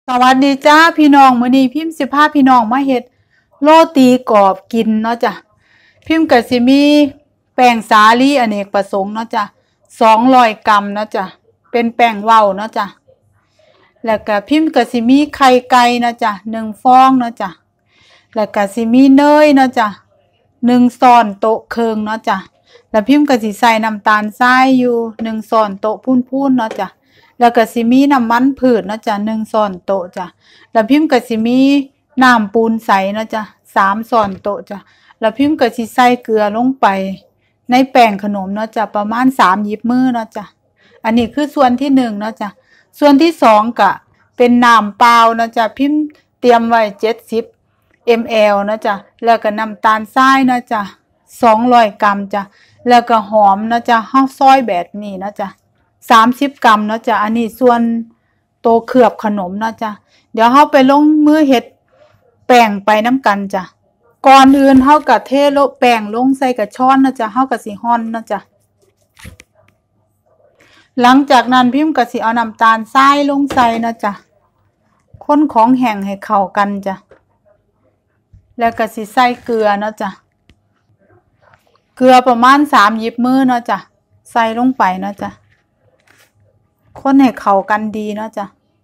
สวัสดีจ้าพี่น้องมื้อนี้พิมพ์สิพาพี่น้องมาเฮ็ดโรตีกรอบกินเนาะจ้ะพิมพ์ก็สิมีแป้งสาลีอเนกประสงค์เนาะจ้ะ200 กรัมเนาะจ้ะเป็นแป้งเว้าเนาะจ้ะแล้วก็พิมพ์ก็สิมีไข่ไก่เนาะจ้ะ1 ฟองเนาะจ้ะแล้วก็สิมีเนยเนาะจ้ะ1 ช้อนโต๊ะครึ่งเนาะจ้ะแล้วพิมพ์ก็สิใส่น้ำตาลทรายอยู่1 ช้อนโต๊ะพูนๆเนาะจ้ะแล้วก็สิมีน้ำมันพืชเนาะจ้ะ1 ช้อนโต๊ะจ้ะแล้วพิมพ์ก็สิมีน้ำปูนใสเนาะจ้ะ3 ช้อนโต๊ะจ้ะแล้วพิมพ์ก็สิใส่เกลือลงไปในแป้งขนมเนาะจ้ะประมาณ3 หยิบมือเนาะจ้ะอันนี้คือส่วนที่1เนาะจ้ะส่วนที่2ก็เป็นน้ำเปล่าเนาะจ้ะพิมพ์เตรียมไว้70 ml เนาะจ้ะแล้วก็น้ำตาลทรายเนาะจ้ะ200 กรัมจ้ะแล้วก็หอมเนาะจ้ะเฮาซอยแบบนี้เนาะจ้ะ30 กรัมเนาะจ้ะอันนี้ส่วนโตเคลือบขนมเนาะจ้ะเดี๋ยวเฮาไปลงมือเฮ็ดแป้งไปน้ำกันจ้ะก่อนอื่นเฮาก็เทแป้งลงใส่กระช้อนเนาะจ้ะเฮาก็สิร่อนเนาะจ้ะหลังจากนั้นพิมพ์ก็สิเอาน้ำตาลทรายลงใส่เนาะจ้ะคนของแห้งให้เข้ากันจ้ะแล้วก็สิใส่เกลือเนาะจ้ะเกลือประมาณ3 หยิบมือเนาะจ้ะใส่ลงไปเนาะจ้ะคนให้เข้ากันดีเนาะจ้ะ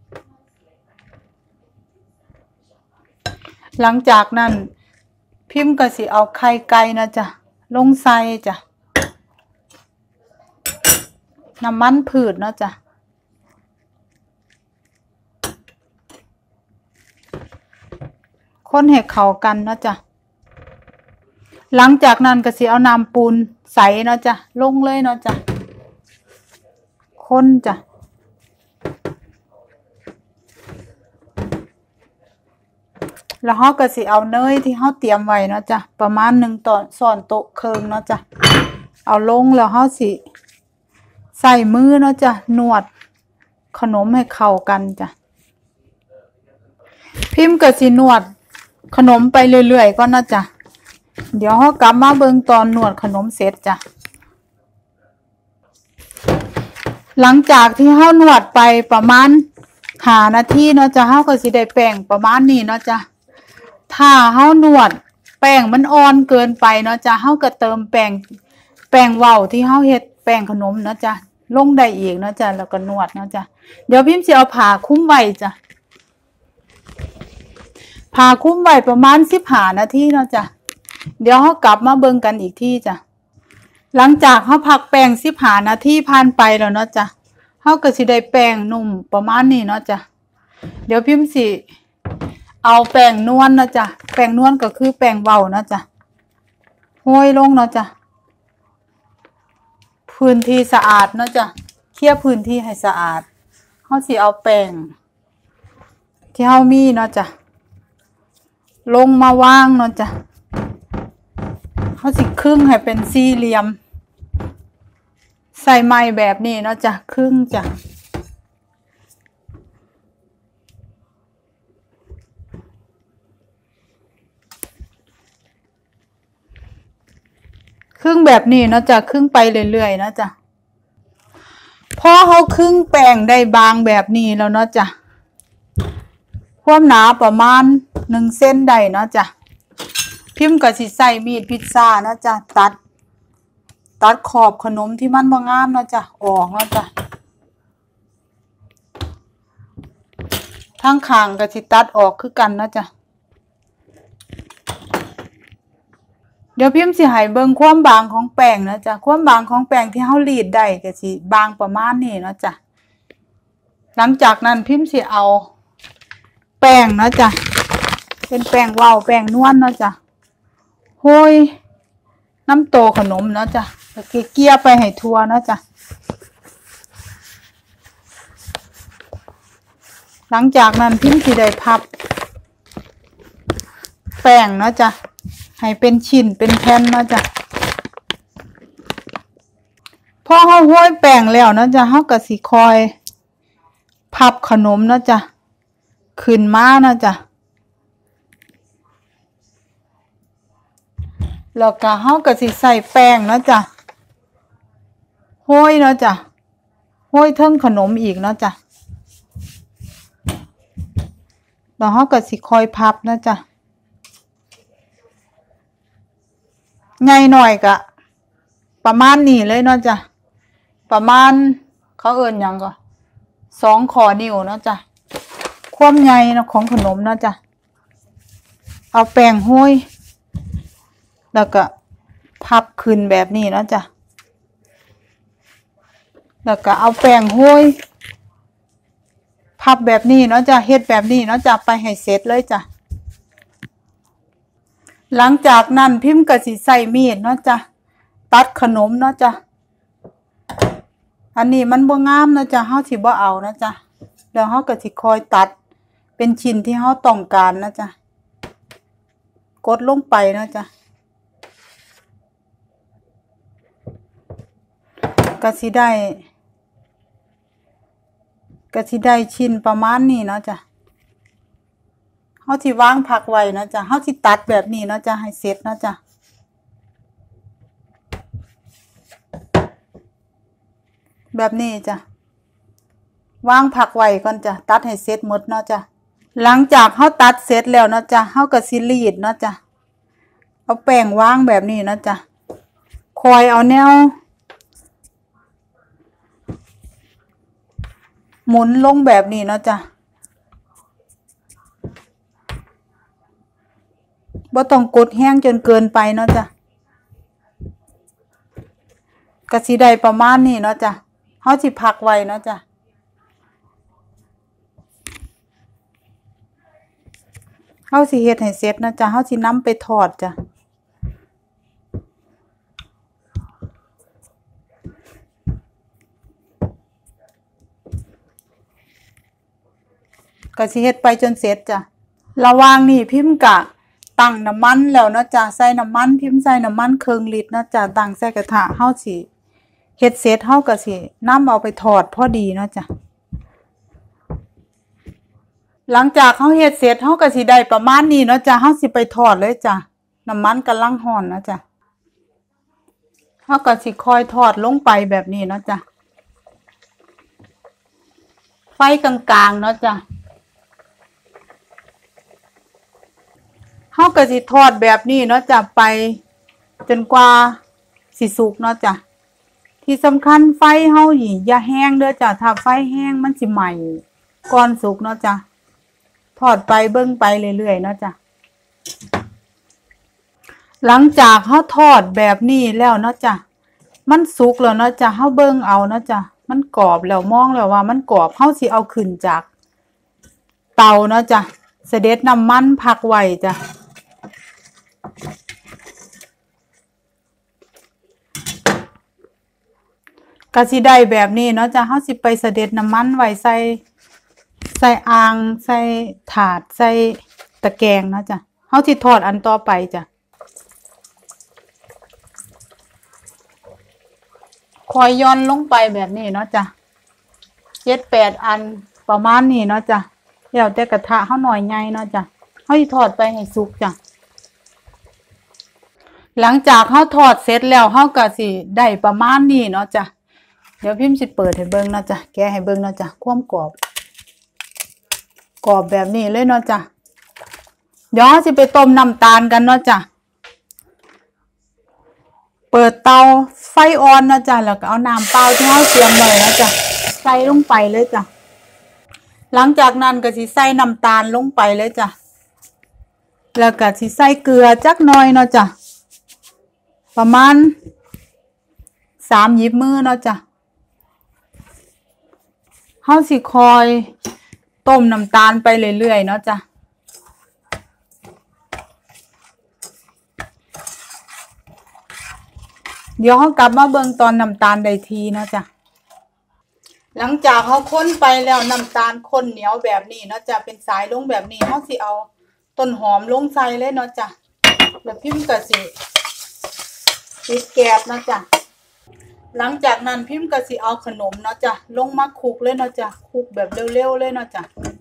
หลังจากนั้นพิมพ์ก็สิเอาไข่ไก่นะจ้ะลงใส่จ้ะน้ำมันพืชเนาะจ้ะคนให้เข้ากันเนาะจ้ะหลังจากนั้นก็สิเอาน้ำปูนใสเนาะจ้ะลงเลยเนาะจ้ะคนจ้ะแล้วเฮาก็สิเอาเนยที่เฮาเตรียมไว้เนาะจ้ะประมาณ1 ช้อนโต๊ะครึ่งเนาะจ้ะเอาลงแล้วเฮาสิใส่มือเนาะจ้ะนวดขนมให้เข้ากันจ้ะพิมพ์ก็สินวดขนมไปเรื่อยๆก่อนเนาะจ้ะเดี๋ยวเฮากลับมาเบิ่งตอนนวดขนมเสร็จจ้ะหลังจากที่เฮานวดไปประมาณ5 นาทีเนาะจ้ะเฮาก็สิได้แป้งประมาณนี้เนาะจ้ะถ้าเฮานวดแป้งมันอ่อนเกินไปเนาะจ้ะเฮาก็เติมแป้งเว้าที่เฮาเฮ็ดแป้งขนมเนาะจ้ะลงได้อีกเนาะจ้ะแล้วก็นวดเนาะจ้ะเดี๋ยวพิมพ์สิเอาผ้าคลุมไว้จ้ะผ้าคลุมไว้ประมาณ15 นาทีเนาะจ้ะเดี๋ยวเฮากลับมาเบิ่งกันอีกทีจ้ะหลังจากเฮาพักแป้ง15 นาทีผ่านไปแล้วเนาะจ้ะเฮาก็สิได้แป้งนุ่มประมาณนี้เนาะจ้ะเดี๋ยวพิมพ์สิเอาแป้งนวลนะจ้ะแป้งนวลก็คือแป้งเว้านะจ้ะโรยลงเนาะจ้ะพื้นที่สะอาดเนาะจ้ะเคลียร์พื้นที่ให้สะอาดเฮาสิเอาแป้งที่เฮามีเนาะจ้ะลงมาวางเนาะจ้ะเฮาสิครึ่งให้เป็นสี่เหลี่ยมใส่ไม้แบบนี้เนาะจ้ะครึ่งจ้ะครึ่งแบบนี้เนาะจ้ะครึ่งไปเรื่อยๆเนาะจ้ะพอเฮาครึ่งแป้งได้บางแบบนี้แล้วเนาะจ้ะความหนาประมาณ1 เซนได้เนาะจ้ะพิมพ์ก็สิใส่มีดพิซซ่าเนาะจ้ะตัดขอบขนมที่มันบ่งามเนาะจ้ะออกเนาะจ้ะทั้งข้างก็สิตัดออกคือกันเนาะจ้ะเดี๋ยวพิมพ์สิให้เบิ่งความบางของแป้งนะจ้ะความบางของแป้งที่เฮารีดได้ก็สิบางประมาณนี้เนาะจ้ะหลังจากนั้นพิมพ์สิเอาแป้งเนาะจ้ะเป็นแป้งเว้าแป้งนวลเนาะจ้ะโรยน้ำโตขนมเนาะจ้ะแล้วก็เกลี่ยไปให้ทั่วเนาะจ้ะหลังจากนั้นพิมพ์สิได้พับแป้งเนาะจ้ะให้เป็นชิ้นเป็นแผ่นเนาะจ้ะพอเฮาโรยแป้งแล้วเนาะจ้ะเฮาก็สิคอยพับขนมเนาะจ้ะขึ้นมาเนาะจ้ะแล้วก็เฮาก็สิใส่แป้งเนาะจ้ะโรยเนาะจ้ะโรยเทิงขนมอีกเนาะจ้ะแล้วเฮาก็สิคอยพับนะจ๊ะใหญ่หน่อยก็ประมาณนี้เลยเนาะจ้ะประมาณเขาเอิ้นหยังก็2 ข้อนิ้วเนาะจ้ะความใหญ่เนาะของขนมเนาะจ้ะเอาแป้งโรยแล้วก็พับขึ้นแบบนี้เนาะจ้ะแล้วก็เอาแป้งโรยพับแบบนี้เนาะจ้ะเฮ็ดแบบนี้เนาะจ้ะไปให้เสร็จเลยจ้ะหลังจากนั้นพิมพ์ก็สิใส่มีดเนาะจ้ะตัดขนมเนาะจ้ะอันนี้มันบ่งามเนาะจ้ะเฮาสิบ่เอานะจ้ะแล้วเฮาก็สิคอยตัดเป็นชิ้นที่เฮาต้องการนะจ้ะกดลงไปนะจ้ะก็สิได้ชิ้นประมาณนี้เนาะจ้ะเฮาสิวางผักไว้นะจ้ะเฮาสิตัดแบบนี้เนาะจ้ะให้เสร็จนะจ้ะแบบนี้จ้ะวางผักไว้ก่อนจ้ะตัดให้เสร็จหมดเนาะจ้ะหลังจากเฮาตัดเสร็จแล้วเนาะจ้ะเฮาก็สิรีดเนาะจ้ะเอาแป้งวางแบบนี้เนาะจ้ะคอยเอาแนวหมุนลงแบบนี้เนาะจ้ะบ่ต้องกดแห้งจนเกินไปเนาะจ้ะก็สิได้ประมาณนี้เนาะจ้ะเฮาสิพักไว้เนาะจ้ะเฮาสิเฮ็ดให้เสร็จนะจ้ะเฮาสินำไปทอดจ้ะก็สิเฮ็ดไปจนเสร็จจ้ะระหว่างนี้พิมพ์กะตั้งน้ำมันแล้วเนาะจ้ะใส่น้ำมันพิมพ์ใส่น้ำมันครึ่งลิตรเนาะจ้ะตั้งใส่กระทะเฮาสิเฮ็ดเสร็จเฮาก็สินำเอาไปทอดพอดีเนาะจ้ะหลังจากเฮาเฮ็ดเสร็จเฮาก็สิได้ประมาณนี้เนาะจ้ะเฮาสิไปทอดเลยจ้ะน้ำมันกำลังร้อนเนาะจ้ะเฮาก็สิคอยทอดลงไปแบบนี้เนาะจ้ะไฟกลางๆเนาะจ้ะเฮาก็สิทอดแบบนี้เนาะจ้ะไปจนกว่าสิสุกเนาะจ้ะที่สำคัญไฟเฮาอย่าแห้งเด้อจ้ะถ้าไฟแห้งมันสิไหม้ก่อนสุกเนาะจ้ะทอดไปเบิ่งไปเรื่อยๆเนาะจ้ะหลังจากเฮาทอดแบบนี้แล้วเนาะจ้ะมันสุกแล้วเนาะจ้ะเฮาเบิ่งเอาเนาะจ้ะมันกรอบแล้วมองแล้วว่ามันกรอบเฮาสิเอาขึ้นจากเตาเนาะจ้ะเสด็จน้ำมันพักไว้จ้ะก็สิได้แบบนี้เนาะจ้ะเฮาสิไปเสด็จน้ำมันไว้ใส่อ่างใส่ถาดใส่ตะแกรงเนาะจ้ะเฮาสิทอดอันต่อไปจ้ะคอยย้อนลงไปแบบนี้เนาะจ้ะ7-8 อันประมาณนี้เนาะจ้ะแล้วแต่กระทะเฮาหน่อยใหญ่เนาะจ้ะเฮาสิทอดไปให้สุกจ้ะหลังจากเฮาทอดเสร็จแล้วเฮาก็สิได้ประมาณนี้เนาะจ้ะเดี๋ยวพิมพ์สิเปิดให้เบิ่งเนาะจ้ะแกะให้เบิ่งเนาะจ้ะความกรอบแบบนี้เลยเนาะจ้ะเดี๋ยวสิไปต้มน้ำตาลกันเนาะจ้ะเปิดเตาไฟอ่อนเนาะจ้ะแล้วก็เอาน้ำเปล่าที่เราเตรียมไว้เนาะจ้ะใส่ลงไปเลยจ้ะหลังจากนั้นก็สิใส่น้ำตาลลงไปเลยจ้ะแล้วก็สิใส่เกลือจักหน่อยเนาะจ้ะประมาณ3 หยิบมือเนาะจ้ะเฮาสิคอยต้มน้ำตาลไปเรื่อยๆเนาะจ้ะเดี๋ยวเฮากลับมาเบิ่งตอนน้ำตาลได้ทีเนาะจ้ะหลังจากเฮาค้นไปแล้วน้ำตาลข้นเหนียวแบบนี้เนาะจ้ะเป็นสายลงแบบนี้เฮาสิเอาต้นหอมลงใส่เลยเนาะจ้ะแล้วพิมพ์ก็สิปิดแก๊สเนาะจ้ะหลังจากนั้นพิมพ์ก็สิเอาขนมเนาะจ้ะลงมาคลุกเลยเนาะจ้ะคลุกแบบเร็วๆเลยเนาะจ้ะ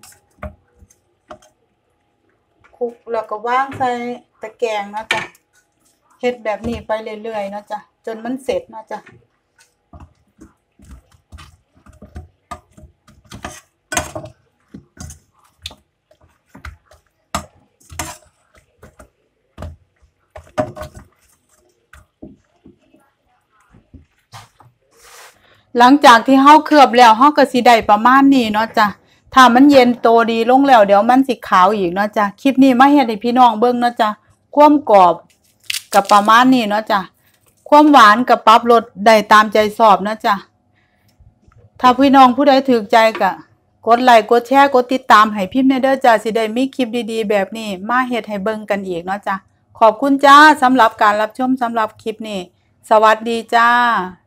คลุกแล้วก็วางใส่ตะแกรงเนาะจ้ะเฮ็ดแบบนี้ไปเรื่อยๆเนาะจ้ะจนมันเสร็จเนาะจ้ะหลังจากที่เฮาเคลือบแล้วเฮาก็สิได้ประมาณนี้เนาะจ้ะถ้ามันเย็นโตดีลงแล้วเดี๋ยวมันสิขาวอีกเนาะจ้ะคลิปนี้มาเฮ็ดให้พี่น้องเบิ่งเนาะจ้ะความกรอบกับประมาณนี้เนาะจ้ะความหวานกับปรับรสได้ตามใจชอบเนาะจ้ะถ้าพี่น้องผู้ใดถูกใจก็กดไลค์กดแชร์กดติดตามให้พิมพ์ในเด้อจ้ะสิได้มีคลิปดีๆแบบนี้มาเฮ็ดให้เบิ่งกันอีกเนาะจ้ะขอบคุณจ้าสำหรับการรับชมสำหรับคลิปนี้สวัสดีจ้า